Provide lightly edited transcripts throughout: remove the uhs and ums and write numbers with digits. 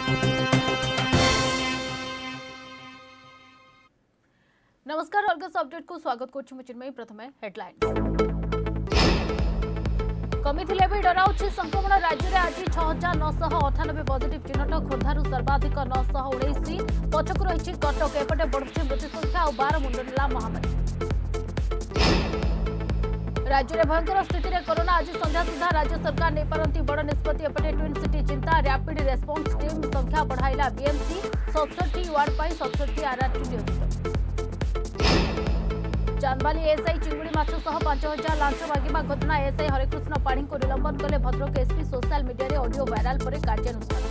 नमस्कार Argus update को स्वागत करुछु चिन्मयी। प्रथमे हेडलाइंस कमी भी डराउछि संक्रमण। राज्य में आज 6998 पॉजिटिव चिन्हट। खोर्धारू सर्वाधिक 919 पछकु रही कटक। एपटे बढ़ुछि मृत्यु संख्या और 12 मुंड नेला महामारी। राज्य में भयंकर स्थिति में कोरोना। आज संध्या सुधा राज्य सरकार नहीं पारती बड़ निष्पत्ति। एपटे ट्विन सिटी चिंता। रैपिड रेस्पॉन्स टीम संख्या बढ़ाइला बीएमसी। 67 वार्ड पर 67 आरआरटी नियोजित। चांदबाली एसआई चिंगुड़ी माछ सह 5000 लांच मागिबा घटना। एसआई हरिकृष्ण पाढ़ी को निलंबन कले भद्रक एसपी। सोशल मीडिया रे ऑडियो वायरल पर कार्यानुष्ठान।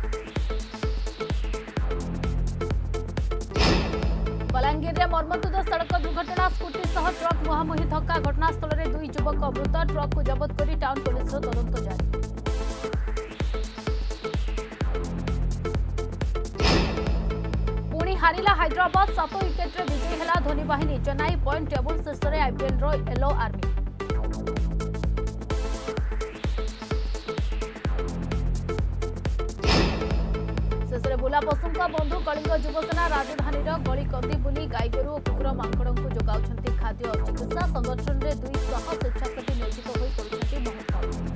बलांगीर में मर्मन्तुद सड़क दुर्घटना। स्कूटी सह ट्रक मुहांमुही धक्का। घटनास्थल में 2 युवक मृत। ट्रक को जबत कर टाउन पुलिस तदंत जारी। हारिला हैदराबाद 7 विकेट रे विजयी हेला धोनी बाहिनी। चेन्नई पॉइंट टेबल शीर्ष में आईपीएल रो येलो आर्मी। शेष में बुला पशु बंधु कलिंग युवसेना। राजधानी गली कंदी बुली गाईगोरु और कुकुर मांकड़ को जोगाउछंती खाद्य और चिकित्सा। संगठन में 200 स्वेच्छासेवी नियोजित होई करुछंती महत्व।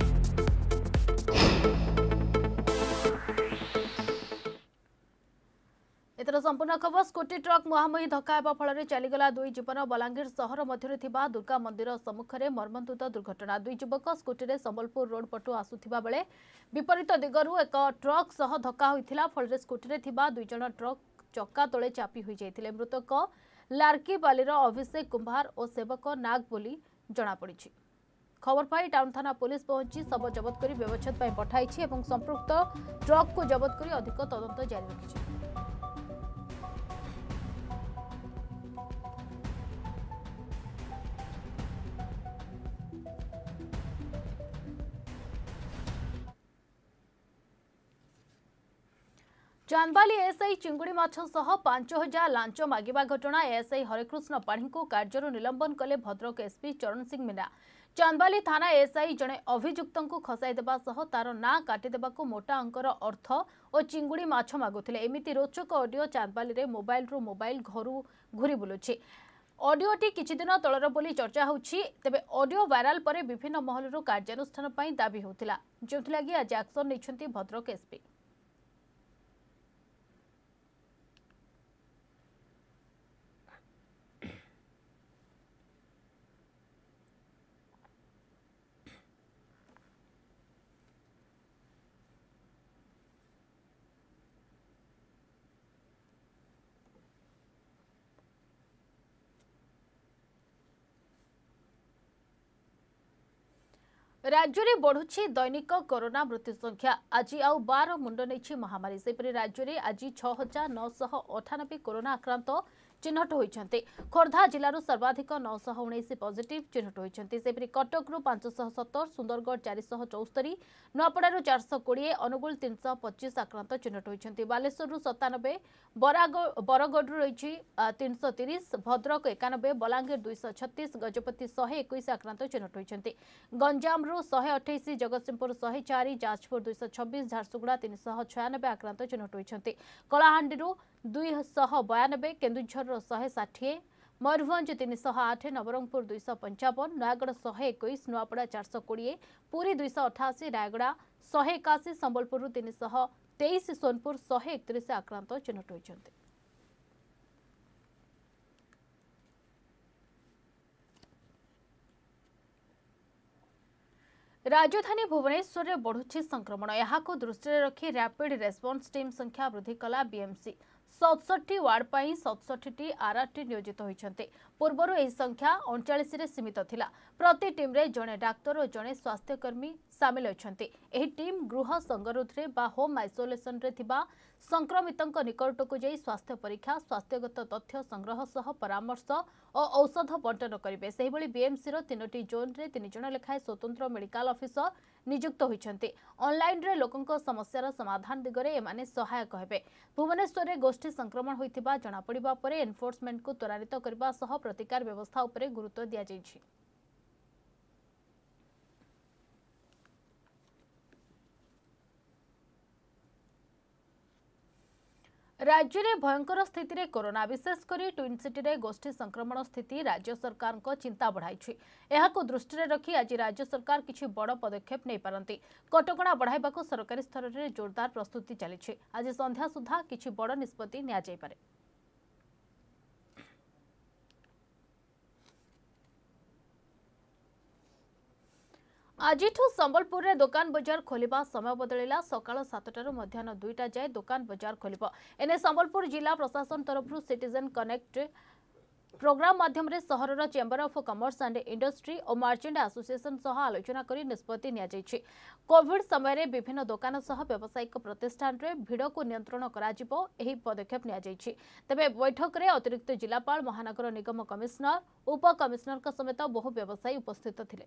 एतर संपूर्ण खबर। स्कूटी ट्रक मुहांमुही धक्का हेबा फल चलीगला 2 जीवन। बलांगीर सहर मध्य दुर्गा मंदिर सम्मुखें मर्मन्तुद दुर्घटना। 2 युवक स्कूटी रे संबलपुर रोड पटु आसुथिबा बेले विपरीत दिगरु एक ट्रक सह धक्का होइथिला। फल स्कूटी रे थिबा 2 जण ट्रक चक्का तले चापी होई जायथिले। मृतक लार्कीबालीर अभिषेक कुंभार और सेवक नाग बोली जणा पड़िछि। खबर पाई टाउन थाना पुलिस पहुंची शव जबत करी व्यवच्छेद पई पठाइछि एवं संपृक्त ट्रक को जबत करी अधिक तदंत जारी रखिछि। चांदबाली एसआई चिंगुड़ी माछ सह 5000 लांच मागिबा घटना। एसआई हरिकृष्ण पाढ़ी को कार्य निलंबन कले भद्रक एसपी चरण सिंह मीना। चांदबाली थाना एसआई जड़े अभियुक्त को खसाई देबा सह तार ना काटिदेबा मोटा अंकर अर्थ और चिंगुड़ी माछ मागुथिले। एमिति रोचक ऑडियो चांदबाली रे मोबाइल रू मोबाइल घरू घुरी बुलुछि। ऑडियोटी किछि दिन तलर बोली चर्चा होछि। तेबे ऑडियो वायरल पर विभिन्न महलरू कार्यानुष्ठान पई दाबी होतिला, जोथिलागी आज एक्शन नैछंती भद्रक एसपी। राज्य में बढ़ुछि दैनिक कोरोना मृत्यु संख्या। आज आउ 12 मुंड नहीं महामारी। सेपरि राज्य में आज 6998 कोरोना आक्रांत चिन्हट होइछन्ते। खोर्धा जिलारू सर्वाधिक 919 पॉजिटिव चिन्हट होइछन्ते। सेपरि कटक रु 570, सुंदरगढ़ 474, नुआपड़ारू 420, अनुगुल 325 आक्रांत चिन्हट होइछन्ते। बालेश्वर रु 97, बरगढ़ रही 330, भद्रक 91, बलांगीर 236, गजपति 121 आक्रांत चिन्हट होइछन्ते। गंजाम रु 128, जगतसिंहपुर 104, जाजपुर 226, झारसुगुड़ा 396 आक्रांत चिन्हट होइछन्ते। कलाहांडी 292, केन्दुझर 160, मयूरभंज 308, नवरंगपुर 255, नयागढ़ 121, नुआपड़ा 420, पुरी 288, रायगड़ा 181, संबलपुर 323, सोनपुर 131 आक्रांत चिन्हट होइछन्ते। राजधानी भुवनेश्वर में बढ़ुछि संक्रमण। यहाँ दृष्टि रखी रैपिड रेस्पॉन्स टीम संख्या वृद्धि कला बीएमसी। 67 वार्ड पर 67 आरआरटी नियोजित होइछन्ते। पूर्वर यह संख्या 39 रे सीमित थिला। प्रति टीम रे जड़े डाक्तर और जड़े स्वास्थ्यकर्मी सामिल अछन्ते। एही टीम गृह संगरोध रे बा होम आइसोलेशन रे थिबा संक्रमितों निकट को जाई स्वास्थ्य परीक्षा, स्वास्थ्यगत तथ्य संग्रह सह परामर्श और औषध बंटन करेंगे। से बीएमसी 3टी जोन रे 3 जण लेखाएं स्वतंत्र मेडिकल ऑफिसर नियुक्त होइछन्ते। ऑनलाइन रे लोकंक समस्यार समाधान दिगरे एमाने सहायक हेबे। भुवनेश्वर रे गोष्ठी संक्रमण होइतिबा जणा पड़िबा परे एनफोर्समेंट को त्वरान्वित करबा सह प्रतिकार व्यवस्था उपरे गुरुत्व दिया जाइछि। राज्य में भयंकर स्थिति रे कोरोना विशेषकर ट्विन सिटी रे गोष्ठी संक्रमण स्थिति राज्य सरकार को चिंता बढ़ाई दृष्टि रखी आज राज्य सरकार किसी बड़ पदक्षेप नहीं पारती कटकणा बढ़ाइबा सरकारी स्तर में जोरदार प्रस्तुति चली आज संध्या सुधा किसी बड़ निष्पत्ति निया जाय पारे। आज संबलपुर रे दुकान बजार खोलिबा समय बदलिला सकाळ 7टारू मध्याह्न 2टा जाए दुकान बजार खोलिबो एने संबलपुर जिला प्रशासन तरफ सिटीजन कनेक्ट प्रोग्राम माध्यम रे शहरर chamber of commerce and industry और मर्चेंट एसोसिएशन सह आलोचना करी निष्पत्ति निया जायछि। कोविड समय रे विभिन्न दुकान सह व्यावसायिक प्रतिष्ठान रे भीड़ को नियंत्रण कराजिबो एही पदक्षेप निया जायछि। तबे बैठक रे अतिरिक्त जिलापाल महानगर निगम कमिश्नर उप कमिश्नर समेत बहु व्यवसायी उपस्थित थिले।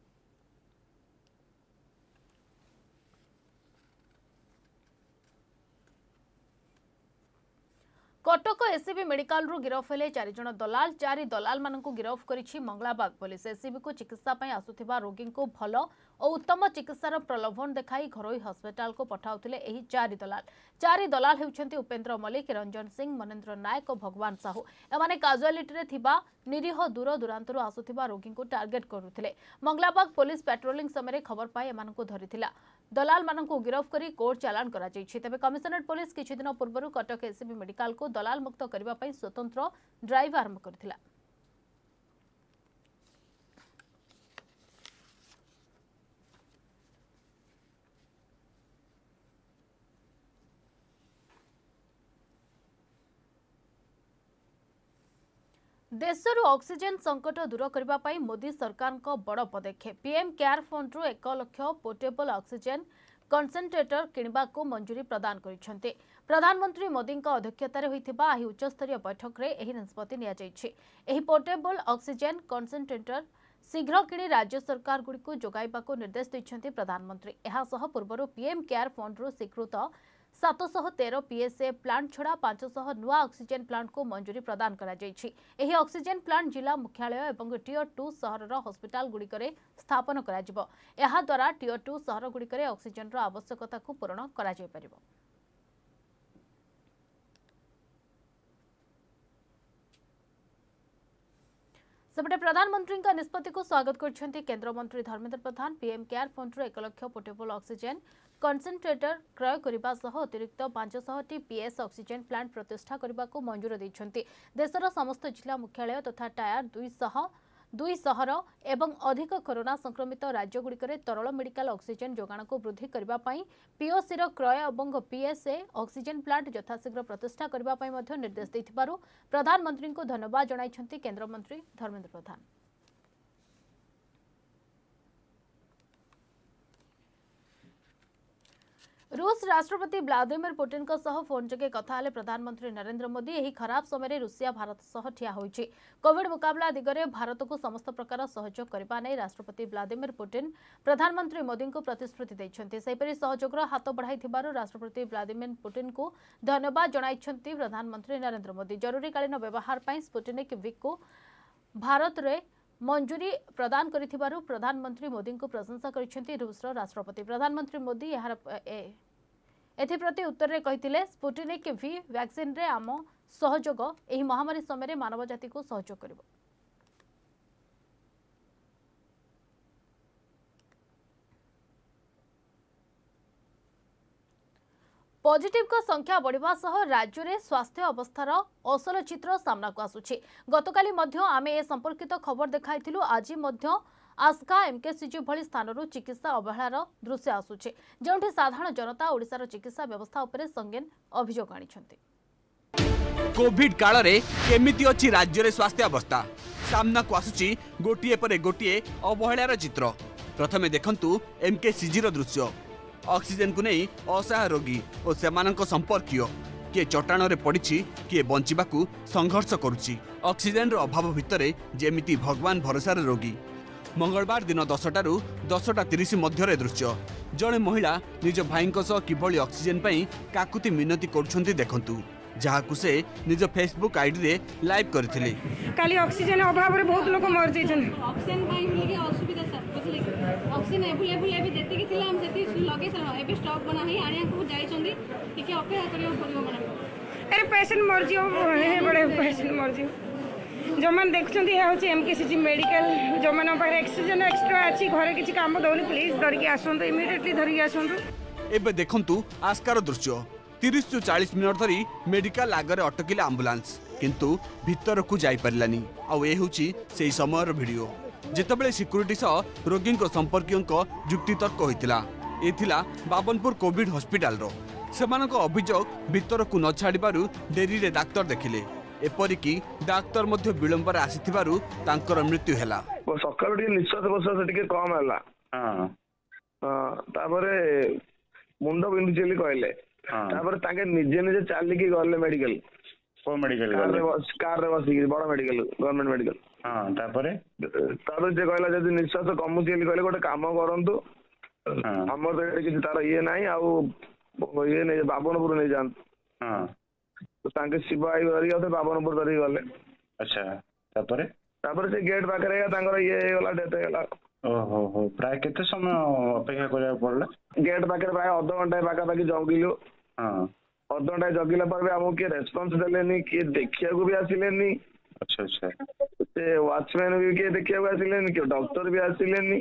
कटक एसीबी मेडिकल रु गिरफ हेले 4 जण दलाल 4 दलाल मानकु गिरफ करिछि मंगलाबाग पुलिस। एसीबी को चिकित्सा पई आसुथिबा रोगी को भल और उत्तम चिकित्सार प्रलोभन देखाई घरोई हस्पिटाल को पठाउथिले एही 4 दलाल हेउछन्ति उपेंद्र मल्लिक, रंजन सिंह, मनेन्द्र नायक और भगवान साहू। एमाने काजुआलिटी रे थिबा निरीह दूर दूरांतरु आसुथिबा रोगी को टार्गेट करुथिले। मंगलाबाग पुलिस पेट्रोलिंग समय खबर पाई एमानकु धरिथिला। दलाल मानकु गिरफ करी कोर्ट चालान करा जायछि। तबे कमिशनरेट पुलिस किछि दिन पूर्व कटक एसीबी मेडिकल को दलाल मुक्त करबा पई स्वतंत्र ड्राइव आरंभ करथिला। देशर ऑक्सीजन संकट दूर करने मोदी सरकार को बड़ पदक्षेप। पीएम केयर फंड रु 1 लाख पोर्टेबल ऑक्सीजन कंसंट्रेटर किणवा को मंजूरी प्रदान करिसेंते। प्रधानमंत्री मोदी अध्यक्षतार होइथिबा एही उच्चस्तरीय बैठक रे एही निष्पत्ति निया जायछि। एही पोर्टेबल ऑक्सीजन कंसंट्रेटर शीघ्र किणी राज्य सरकार गुडी को जोगाइबा को निर्देश दैछन्ते प्रधानमंत्री। एहा सह पूर्वरु पीएम केयर फंड रु स्वीकृत 713 पीएसए प्लांट छड़ा 500 नुआ ऑक्सीजन प्लांट को मंजूरी प्रदान करा जायछि। एही ऑक्सीजन प्लांट जिला मुख्यालय एवं टियर 2 शहरर हॉस्पिटल गुड़िकरे स्थापन करा जिवो। एहा द्वारा टियर 2 शहर गुड़िकरे ऑक्सीजन रो आवश्यकता को पूर्ण करा जाय परिबो। सेपटे प्रधानमंत्री निष्पत्ति को स्वागत करछन्ती केंद्र मंत्री Dharmendra Pradhan. PM care fund रु 1 लाख पोर्टेबल ऑक्सीजन कंसंट्रेटर क्रय करने सह अतिरिक्त 500 टी पीएस ऑक्सीजन प्लांट प्रतिष्ठा करने को मंजूर देछन्ती। देशर समस्त जिला मुख्यालय तथा टायर 2 शहर एवं अधिक कोरोना संक्रमित राज्य गुड़िकरे तरल मेडिकल ऑक्सीजन जोगाण को वृद्धि करने पीओसी क्रय और पीएसए ऑक्सीजन प्लांट यथाशीघ्र प्रतिष्ठा करने निर्देश देथिबारु प्रधानमंत्री को धन्यवाद जणाइछन्ती केंद्र मंत्री धर्मेंद्र प्रधान। रूस राष्ट्रपति व्लादिमीर पुतिन को सह फोन जगे कथा हेले प्रधानमंत्री नरेंद्र मोदी। एही खराब समय रूसिया भारत सह ठिया होइछि। कोविड मुकाबला दिगरे भारत को समस्त प्रकार सहयोग करबा नै राष्ट्रपति व्लादिमीर पुतिन प्रधानमंत्री मोदी को प्रतिश्रुति दैछन्ति। सेहिपरि सहयोगर हाथ बढ़ाइथिबारु राष्ट्रपति व्लादिमीर पुतिन को धन्यवाद जणाइछन्ति प्रधानमंत्री नरेंद्र मोदी। जरूरीकालीन व्यवहार पई स्पुटनिक वी को भारत रे मंजूरी प्रदान करिथिबारु प्रधानमंत्री मोदी को प्रशंसा करिसेंति रूसर राष्ट्रपति। प्रधानमंत्री मोदी एथिप्रति उत्तर रे कहिथिले स्पुटनिक वी वैक्सीन रे आम सहयोग एही महामारी समय मानव जाति को सहयोग करिवो। पॉजिटिव का संख्या बढ़िबा सह राज्य में स्वास्थ्य अवस्थार असल चित्र सामना को आसुछि। गतकाली मध्य आमे ए संपर्कित खबर देखाइथिलु। आज मध्य आस्का एमकेसीजी भली स्थानरू चिकित्सा अवहेलार दृश्य आसुछि, जोंठी साधारण जनता ओडिसार चिकित्सा व्यवस्था उपरे संगीन अभियोग आनिछन्ति। कोविड काल रे केमिति अछि राज्य रे स्वास्थ्य अवस्था सामना को आसुछि गोटिए परे गोटिए अवहेलार चित्र। प्रथमे देखंतु एमकेसीजी रो दृश्य। ऑक्सीजन को नहीं असहाय रोगी और सेमानंक संपर्कीय किए चट्टाण रे पड़ी किए बंचिबाकू संघर्ष करुछि। ऑक्सीजन रो अभाव भितरे जेमिति भगवान भरोसार रोगी। मंगलवार दिन 10टारू 10:30 मध्य दृश्य। जड़े महिला निज भाई किभली ऑक्सीजन पई काकुति मिनती करुछन्ती देखंतु, जहाकू से निज फेसबुक आईडी रे लाइव करथिले। काली ऑक्सीजन अभाव रे बहुत लोग मर जैछन। ऑक्सीजन पई मिलके असुविधा सर बुझले ऑक्सीजन अवेलेबल एबी जेति कि थिला हम जेति लगे सर एबे स्टॉक बना है आनिया को जाई चंदी ठीक अपेक्षा करियो पड़ियो माने पेशेंट मरजी बड़े पेशेंट मरजी जो मैंने देखुं यह हूँ एमकेसीजी मेडिकल जो मैंने ऑक्सीजन एक्सट्रा अच्छी घरे किसी काम दौनी प्लीज धरिकी आसतु इमिडिएटली धरिकी आसतु एबे देखंतु आस्कार दृश्य 30 ରୁ 40 मिनट धरी मेडिकल आगरे अटकिला आंबुलांस किंतु भीतर को जाई परलानी आ ए होची सेही समयर वीडियो जेतबेले सिक्युरिटी सह रोगी संपर्कियों जुक्तितर्क होइतिला एथिला बाबनपुर कोविड हॉस्पिटल रो सेमानक अभियोग भीतर को न छाड़िबारु डेरी रे डाक्टर देखिले एपरिकी डाक्तर मध्य विलंबर आसीथिबारु तांकर मृत्यु हैला सकाळु टिके निश्वास प्रश्वास टिके कम हैला तापरे मुंड बिंदुचेली कहले तापरे ताके निजे निजे चालिकी गले मेडिकल को मेडिकल कार रे बसी बड़ मेडिकल गवर्नमेंट मेडिकल तापरे जे कहला जदी निश्वास कमुचेली कहले गोटे काम करंतु हमर तो किछि तार ये नाही आ ये नै बाबनपुर नै जान तो तांके शिव आई धरी गले बाबनपुर धरी गले अच्छा तापरे से गेट पाखरे तांकर ये गला डेथ गला ओहो हो प्राय केते समय अपेक्षा करिया पड़ला गेट पाखरे प्राय आधा घंटा पाखापाखि जगिलु आधा घंटा जगिला पर भी हमको किए रेस्पॉन्स देलेनी किए देखिया को भी आसिलेनी अच्छा से वॉचमैन भी किए देखिया को आसिलेनी कि डॉक्टर भी आसिलेनी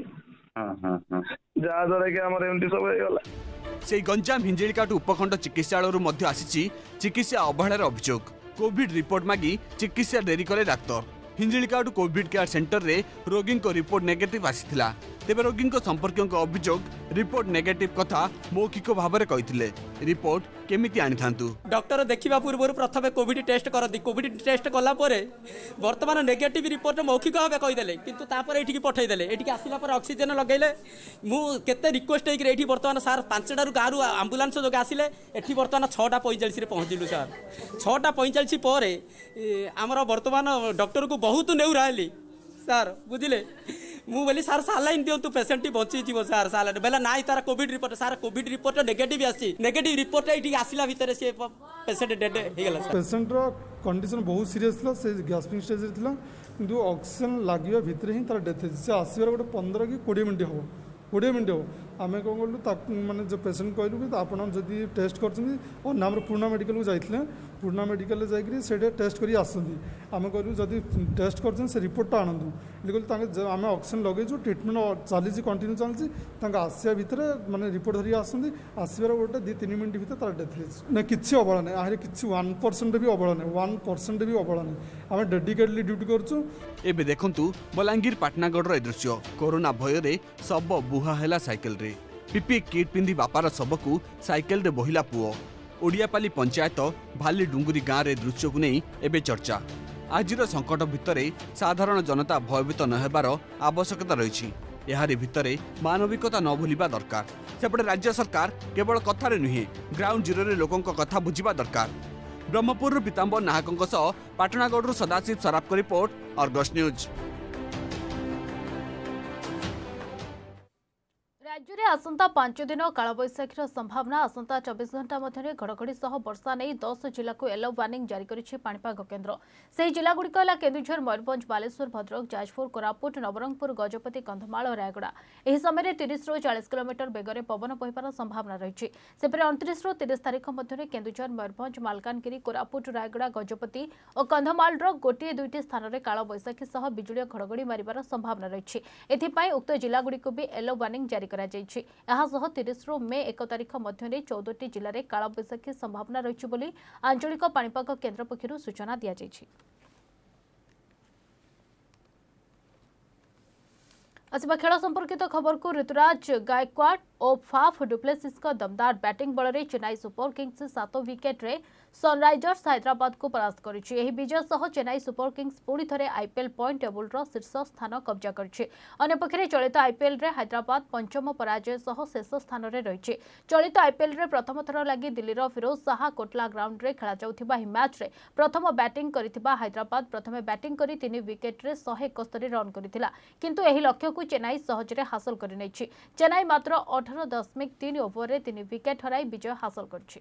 जहा द्वारा कि हमर एमटी सब हो गला से गंजाम हिंजिलिकाटू उपखंड चिकित्सालय मध्य आसी चिकित्सा अवहेलार अभियोग कोविड रिपोर्ट मागी चिकित्सा डेरी कले doctor Hinjilicut covid care centre रे रोगी को रिपोर्ट नेगेटिव आसीथिला तेबे रोगी संपर्कियों अभियोग रिपोर्ट नेगेटिव कथा मौखिक भाव में कही रिपोर्ट केमिति आनी थांतु डॉक्टर देखा पूर्व प्रथम कोविड टेस्ट करती कोविड टेस्ट कला बर्तमान नेगेटिव रिपोर्ट मौखिक भाव कहीदेले किंतु तापर एठी पठेदेले एठी आसिला पर ऑक्सीजन लगेले मु केते रिक्वेस्ट होइक एठी बर्तमान सार 5टारू गारू एम्बुलेंस जो आसिले एठी बर्तमान 6:45 रे पहुंचिलु सार 6:45 पर आमर बर्तमान डॉक्टर को बहुत नेउराली सार बुझिले मु बोली सार सालाइन दिंतु पेसेंट टी बची जीव सार सालाइन बेला नाई तार कोविड रिपोर्ट नेगेटिव आसी नेगेटिव रिपोर्ट एठी आसिला भीतर से पेसेंट डेड हे गेला पेसेंट रो कंडीशन बहुत सीरियस था से गैस्पिंग स्टेज रे थिला किंतु ऑक्सीजन लागियो भीतर ही तार डेथ से आसीबार गोटे 15 कि 20 मिनिट हो 20 मिनिट हो आमे कौन कलु माने जो पेसेंट कहलु कि आप जदि टेस्ट कर नाम पूर्णा मेडिकल को जाइए पूर्णा मेडिकल जाकि से टेस्ट करी आसती आम कहलु जदि टेस्ट कर से रिपोर्टा आणतु कहलु आम ऑक्सीजन लगेचु ट्रिटमेंट चली कंटिन्यू चलती आसिया भितर माने रिपोर्ट धरी आसती आसबार गोटे 2-3 मिनिट भितर तार डेथ ना कि अवहेला ना आहरी कि 1% भी अवहेला ना 1% भी अवहेला ना आम डेडिकेटली ड्यूटी करूँ एबे देखंतु बलांगीर पाटनागढ़ रे दृश्य कोरोना भय रे सब बुहा हैला साइकिल रे पीपी किट पिंधि बापार सबकू साइकेल रे बहिला पुओ ओडियापाली पंचायत भाली डुंगुरी गाँव रे दृश्य को नहीं एबे चर्चा आजिर संकट भितर साधारण जनता भयभीत न हेबार आवश्यकता रही यारी भितर मानविकता न भूलिबा दरकार सेपटे राज्य सरकार केवल कथारे नुहे ग्राउंड जीरो रे लोकों कथा बुझिबा दरकार ब्रह्मपुर पीतांबर नाहकों सह Patnagarh Sadashiv Saraf report Argus news राज्य में आसंता 5 दिन कालबैशाखीर संभावना आसंता 24 घंटा मध्य घड़घड़ी सह वर्षा नहीं 10 जिला को येलो वार्निंग जारी करिछि पाणीपाग केन्द्र से जिलागुड़िक है केन्दुझर मयूरभंज बालेश्वर भद्रक जाजपुर कोरापुट नवरंगपुर गजपति कंधमाल और रायगड़ा यह समय 30 ରୁ 40 किलोमीटर बेगर पवन बहिबार संभावना रही सेपरि 29 ରୁ 30 तारिख मध्य केन्दुझर मयूरभंज मालकानगिरी कोरापुट रायगड़ा गजपति और कंधमाल गोटे 2ଟି स्थान में कालबैशाखी सह बिजुली घड़घड़ी मारिबार संभावना रही एथिपाई उक्त जिलागुड़िक भी येलो वार्निंग जारी करा 30 ରୁ मे 1 तारिख मध्य 14ଟି जिले में कालबैशाखी संभावना रही आंचलिक पाणीपाग केन्द्र पक्षर सूचना दी जाइछि। आसवा खेल संपर्कित खबर को ऋतुराज गायकवाड और फाफ डुप्लेसिस का दमदार बैटिंग बल में चेन्नई सुपर किंग्स 7 विकेट रे सनराइजर्स हैदराबाद को परास्त करिछि। एही विजय सह चेन्नई सुपर किंग्स पुणी थरे आईपीएल पॉइंट टेबुल रो शीर्ष स्थान कब्जा करिछि। अन्य पक्षरे चलित आईपीएल रे हैदराबाद पंचम पराजय सह शेष स्थान रे रहिछि। चलित आईपीएल रे प्रथम थर लागि दिल्लीर फिरोज शाह कोटला ग्राउंड रे खेला जाउथिबा ही मैच रे प्रथम बैटिंग करिथिबा हैदराबाद प्रथमे बैटिंग करी 3 विकेट रे 171 रन करिथिला किंतु एही लक्ष्य को चेन्नई सहजरे हासिल करि नैछि। चेन्नई मात्र 18.3 ओवर रे 3 विकेट हराई विजय हासिल करछि।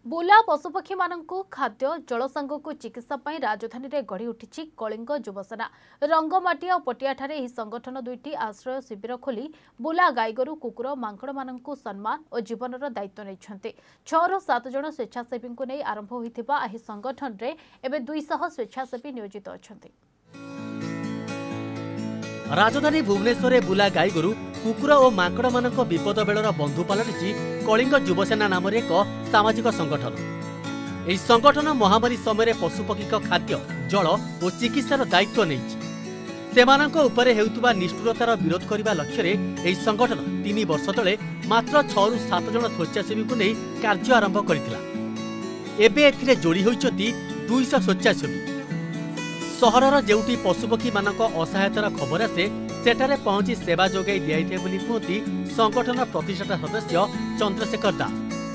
बुला पशुपक्षी मानकु खाद्य जलसांगकु चिकित्सा पई राजधानी रे गढ़ी उठिछि कलिंग युवसेना। रंगमाटी और पटियाठारे एही संगठन दुईटी आश्रय शिविर खोली बुला गाईगोरु कुकुर मांकड़ मानकु सम्मान और जीवनर दायित्व नैछन्ते। 6 ରୁ 7 जण स्वेच्छासेवी नै आरंभ होइथिबा एही संगठन रे एबे 200 स्वेच्छासेवी नियोजित अछन्ते। राजधानी भुवनेश्वर में बुला गाईगोरु कुकुर और मांकड़ मानक विपद बेलर बंधु पलटि कलिंग युवसेना नाम एक सामाजिक संगठन। यह संगठन महामारी समय पशुपक्षी खाद्य जल और चिकित्सार दायित्व नहीं हेउतुबा निष्ठुरतार विरोध करने लक्ष्य यह संगठन 3 वर्ष तले मात्र 6 ରୁ 7 जण स्वेच्छासेवी को नहीं कार्य आरंभ करथिला। एबे एथिरे जोड़ी होइचंती 200 स्वेच्छासेवी। सहरर जेउटी पशुपक्षी मानक असहायतार खबर आसे सेठारे पहुंची सेवा जोगाई दियाइथे बोली कहती संगठन प्रतिष्ठाता सदस्य चंद्रशेखर दास।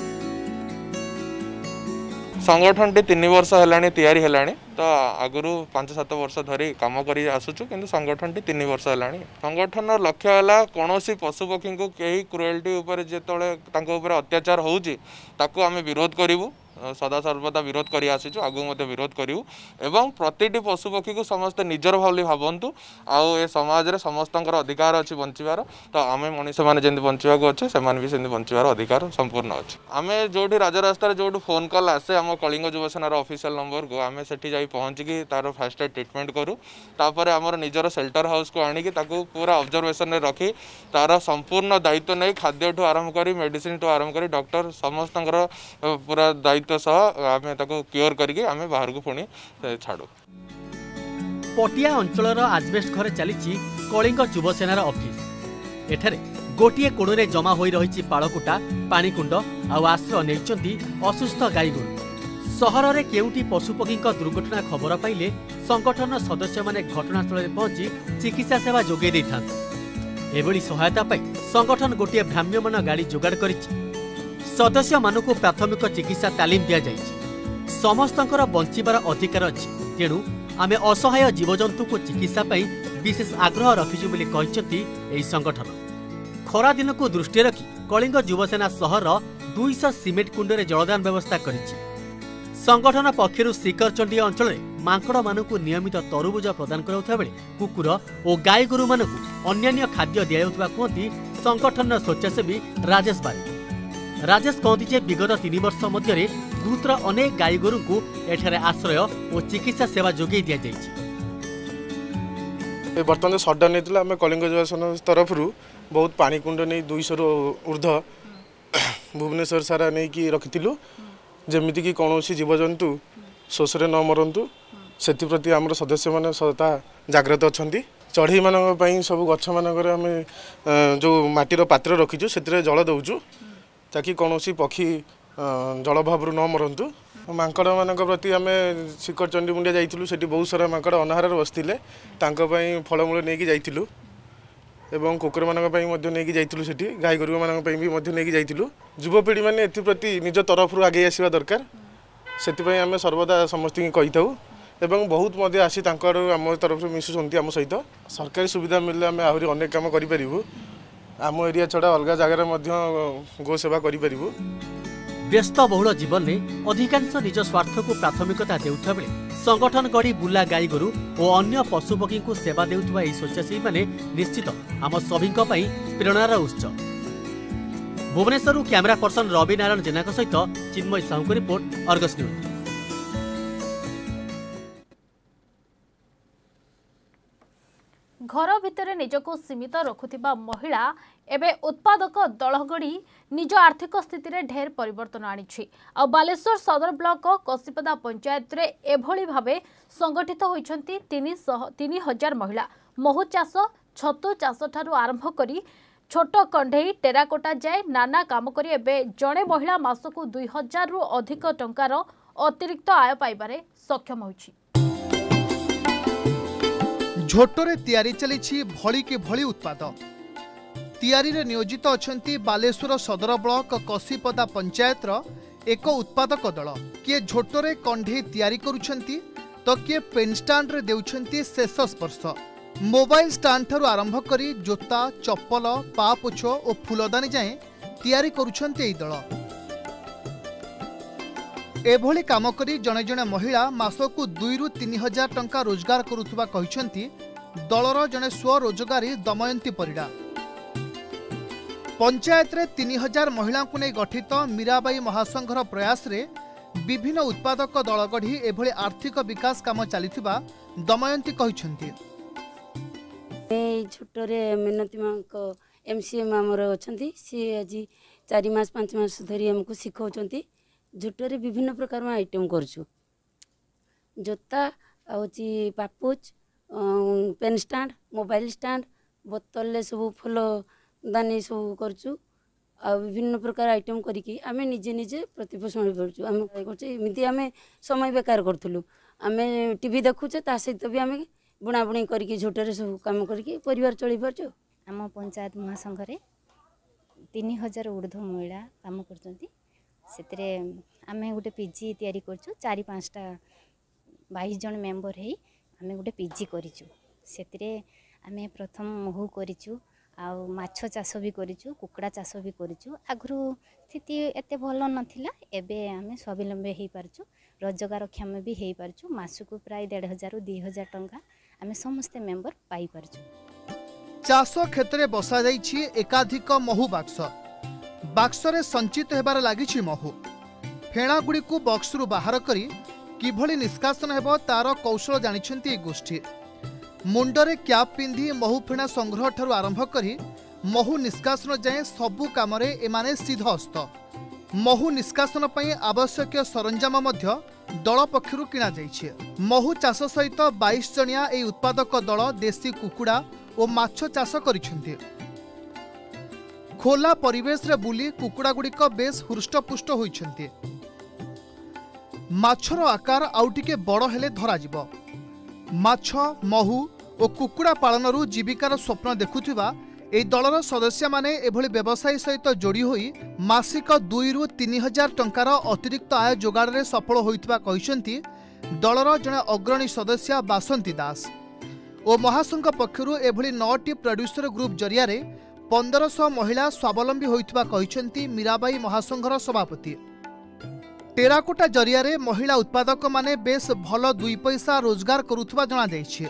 संगठन 3 वर्ष हेलाणी तैयारी हेलाणी तो आगुरु 5-7 वर्ष धरी काम करी आसुचु किंतु संगठन 3 वर्ष हेलाणी। संगठन लक्ष्य है कौनसी पशुपक्षी को कहीं क्रुएल्टी उपर जेतले तांको उपर अत्याचार होउची ताको आमे विरोध करिवु सदा सर्वदा विरोध करी आसीचु आगु मते विरोध करिवु एवं प्रतिटी पशुपक्षी को समस्ते निजर भावली भावंतु आउ ए समाज रे समस्तंकर अधिकार अछि बंचिबार तो आमे मनुष्य माने जेंति बंचिबा को अछि सेमान भी सेंति बंचिबार अधिकार संपूर्ण अछि। आमे जोठी राजरास्ता रे जोठी फोन कॉल आसे हम कलिंग युवसेनार ऑफिशियल नंबर को आमे सेठी जाई पहुंची की तार फास्ट एड ट्रीटमेंट करू तापर हमर निजर शेल्टर हाउस को आनी की ताको पूरा ऑब्जर्वेशन रे रखी तार संपूर्ण दायित्व नै खाद्य ठो आरंभ करी मेडिसिन ठो आरंभ करी डॉक्टर समस्तंकर पूरा दायित्व आमे ताको क्योर करके आमे बाहर को पुणी छाड़ू। पटिया अंचलर आजबेस्ट घरे चलीची कलिंग युवसेनार ऑफिस। एठारे गोटिए कोणरे जमा होई रहिची पाळकुटा पानीकुंड आ आश्रय नेइचंती असुस्थ गाईगोरु। सहर रे केउटी पशुपक्षी दुर्घटना खबर पाइले संगठन सदस्य माने घटनास्थल में पहुंची चिकित्सा सेवा जोगे दैथांते। एभली सहायता पाई संगठन गोटिए भ्राम्यमान गाड़ी जोगाड़ करिछि। सदस्य मानकु प्राथमिक चिकित्सा तालीम दिया जाइछि। समस्तंकर बंचिबार अधिकार अछि तेणु आमे असहाय जीवजंतु को चिकित्सा पाई विशेष आग्रह रखिछु बोली कहिसंती एही संगठन। खरा दिन को दृष्टि रखी कलिंग युवसेना सहर 200 सिमेंट कुंडरे जलदान व्यवस्था करिछि। संगठन पक्षरु सिकरचंडी अंचल में मांकड़ मानकु नियमित तरबुज प्रदान कराउथा बेले कुकुर और गाई गोरु मानकु अन्यान्य खाद्य दियाउथबा कहती संगठन स्वेच्छासेवी राजेश बारी। राजेश कहती जे विगत 3 वर्ष मध्य गुरुतर अनेक गाई गोरु को एठारे आश्रय और चिकित्सा सेवा जोगे दिया जाइछि। बर्तमान सटडाउन होता आम कलिंग युवसेना तरफ बहुत पानी कुंड नहीं 200 ରୁ ऊर्ध भुवनेश्वर सारा नहीं रखी जमीती कि कौन जीवजंतु शोष न मरतु से प्रति आम सदस्य मैंने सदा जाग्रत अच्छा चढ़ई मान सब गछ मानक आम जो माटीर पात्र रखीचु से जल दौचु ताकि कौन पक्षी जल भाव न मरतु। मांकड़ मान प्रति आम शिखरचंडी मुंडिया जाइलु से बहुत सारा मांकड़ अनाहार बसते फलमूल नहीं जाइलु एवं कुकुर मानक नहीं जाइलु से गाई गोरु मानक नहीं जाइलु। युवपीढ़ी मैंने एप्रति निज तरफ आगे आसवा दरकार से आम सर्वदा समस्त कही था एवं बहुत मध्य आसी आम तरफ मिशुंट आम सहित सरकारी सुविधा मिलले आम आहरी अनेक काम करूँ आम एरिया छड़ा अलग जगार गो सेवा करूँ। व्यस्त बहुल जीवन में अधिकांश निज स्वार्थ को प्राथमिकता देउथा बेले संगठन गढ़ी बुला गाई गोरु और अन्य पशुपक्षी को सेवा देउथुवा एही स्वेच्छासेवी माने निश्चित आम सभिंक पई प्रेरणार उत्स। भुवनेश्वर कैमरा पर्सन रवि नारायण जेना सहित चिन्मय साहू को रिपोर्ट अर्गस न्यूज। घर भितर निजको सीमित रखुथिबा महिला एबे उत्पादक दल गढ़ी निज आर्थिक स्थिति रे ढेर परिवर्तन आनिछि। आ बालेश्वर सदर ब्लॉक कसीपदा पंचायत रे एभली भाबे संगठित होइछंती 3000 महिला। महु चाष छतु चाष ठारू आरंभ करी छोट कंढेई टेराकोटा जाए नाना काम करी एबे जणे महिला मासकु 2000 रु अधिक टंकार अतिरिक्त आय पाइबारे सक्षम होइछि। झोटरे तैयारी चली भली के भली उत्पाद तैयारी रे नियोजित अछंती बालेश्वर सदर ब्लॉक कसीपदा पंचायत एक उत्पादक दल किए झोटरे कंढे तैयारी करुछंती तो किए पेन स्टांड रे देउछंती शेष स्पर्श। मोबाइल स्टांड ठारू आरंभ करी जोता चप्पल पापोछ और फूलदानी जाए तैयारी करुछंती एई दल। एभली काम करी जणे जणे महिला मासकु 2 रु 3 हजार टंका रोजगार करुथुबा कहिसेंती दलर जणे स्वरोजगारी दमयंती परिडा। पंचायत रे 3000 महिला को नहीं गठित मीराबाई महासंघर प्रयास रे विभिन्न उत्पादक दल गढ़ी एभली आर्थिक विकास काम चलीथिबा दमयंती कहिसेंती। छोटरे मिनती मां को एमसीएम आमर अछंती सी आज 4 मास 5 मास धरी हमको सिखाउछंती। झुटरे विभिन्न प्रकार आइटम करछु जोता आउची पापुच पेन स्टैंड मोबाइल स्टैंड बोतल सब फूल दानी सब करछु आ विभिन्न प्रकार आइटम करिकी आमे निजे निजे प्रतिपोषण हो परछु। आमे करछु एमिति आमे समय बेकार करथुलु आमे टीवी देखुचे ता सहित भी आमे बुना बुणी करिकी झुटरे सब काम करिकी परिवार चली परछु। आम पंचायत महासंघरे 3000 ऊर्ध्व महिला काम करछंती। सेतरे आमे गोटे पीजी तैयारी करछु 4-5टा 22 जन मेंबर है आमे गोटे पीजी करिछु। सेतरे आमे प्रथम महू करिछु आ माछ चाष भी करिछु कुकड़ा चाष भी करिछु। आगरु स्थिति एते भल नथिला एबे आमे स्वावलंबी हेई पारछु रोजगार क्षम भी हेई पारछु। मासकु प्राय 1500 2000 टंका आमे समस्त मेंबर पाई पारछु। चाष क्षेत्र बसा जाइछि एकाधिक महू बाक्स बाक्सरे संचित हेबार लागिछि महू फेणा गुड़ी को बक्सरू बाहर करी किभली निष्कासन हेबो तार कौशल जानिछंती गोष्ठी। मुंडरे क्याप पिंधी महू फेणा संग्रह ठारू आरंभ करी महू निष्कासन जाए सबु कामरे एमाने सिद्धहस्त। महू निष्कासन पई आवश्यक सरंजाम मध्य दल पक्षरु किना जाइछि। महू चाष सहित 22 जणिया ए उत्पादक दल देशी कुकुड़ा और माछ चाष करिछंती। खोला परिवेश रे बुली कुकुड़ा गुड़िक बेस हृष्टपुष्ट होइछंती। माछर आकार आउ टिके बड़ हेले धरा जिवो। माछ महू और कुकुड़ा पालनरू जीविकार स्वप्न देखुथिबा एई दलर सदस्य माने एभली व्यवसायी सहित जोड़ी होई मासिक 2 रु 3 हजार टंकार अतिरिक्त आय जोगाड़ रे सफल होइथिबा कहिसेंती दलर जने अग्रणी सदस्य बासंती दास। और महासंघ पक्षरु एभली 9टी प्रोड्यूसर ग्रुप जरिया रे 1500 महिला स्वावलंबी होइथिबा कहिसेंती मीराबाई महासंघर सभापति। टेराकोटा जरिया रे महिला उत्पादक माने बेस भल 2 पैसा रोजगार करुथबा जणा जाइछि।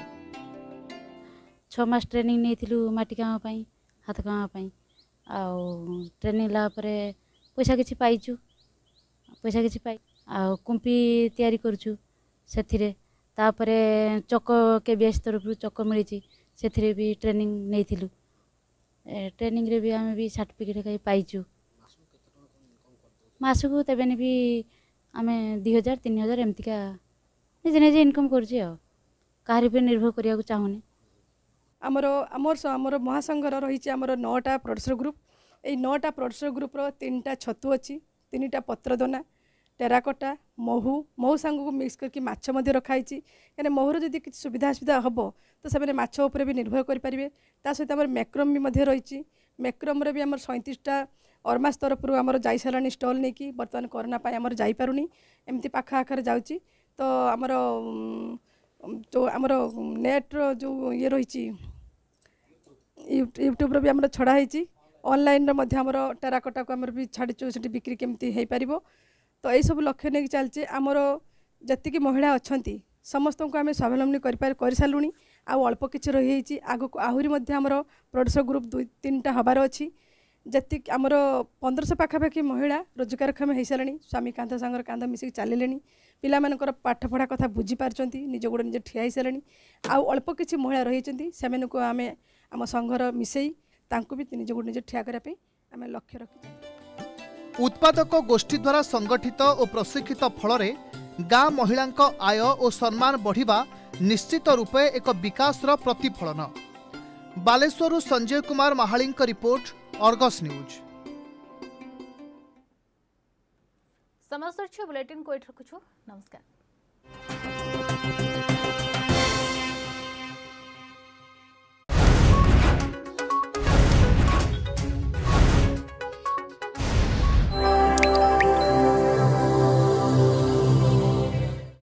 6 मास ट्रेनिंग नेथिलु माटी काम पई हाथ काम पई आ ट्रेनिंग ला परे पैसा किछि पाइछु पैसा किछि पाइ आ कुंपी तयारी करछु सेथिरे तापरे चक केबीएस तरफ चक मिली से भी ट्रेनिंग नहीं ट्रेनिंग रे भी आम भी सर्टिफिकेट कहीं पाइचु मासकू तेबे भी आम 2000-3000 एमतीका निजे निजे इनकम कर निर्भर करिया चाहूनी। आमर आमर आमर महासंघर रही आमर 9टा प्रोड्यूसर ग्रुप ये 9टा प्रोड्यूसर ग्रुप 3टा छतु अच्छी 3टा पत्रदना टेराकोटा महू महू सांग को मिक्स करके माछ रखाई कहीं महूर जदि किसी सुविधा सुविधा हम तो से माछ उपर भी निर्भर करेंगे। सहित आम मैक्रम भी रही मैक्रम भी आम 37टा अरमास तरफ आम जा सारा स्टल नहीं कि बर्तमान कोरोना आम जापारूनी एमती पाखाआखर जाऊँगी तो आमर जो आमर नेट्र जो ये रही यूट्यूब भी आम छड़ाई ऑनलाइन आमर टेराकोटा को आम भी छाड़ीचु से बिक्री केमती हो पार तो यही सब लक्ष्य नहीं चलचे आमर जी महिला अच्छा समस्त को आम स्वावलंबी कर सारूँ आउ अल्प किसी रही आग को आहरी आमर प्रोड्यूसर ग्रुप 2-3टा हबार अच्छी जी आमर 1500 पाखापाखि महिला रोजगारक्षम हो सारे स्वामी कांध सांगर कांध मिसिक चलिले पिला मानकर पाठ पढ़ा कथा बुझी पार्छंती निज गोड़ निजे ठिया सारे आउ अल्प किसी महिला रही से आम आम संघर मिसई तांको भी निज गोड़ निजे ठिया करने आम लक्ष्य रखी। उत्पादक गोष्ठी द्वारा संगठित और प्रशिक्षित फल गाँ महिला आय और सम्मान बढ़िबा निश्चित रूपे एक विकासर प्रतिफलन। Baleswar Sanjay Kumar Mahali report Argus news. समाचार बुलेटिन को नमस्कार।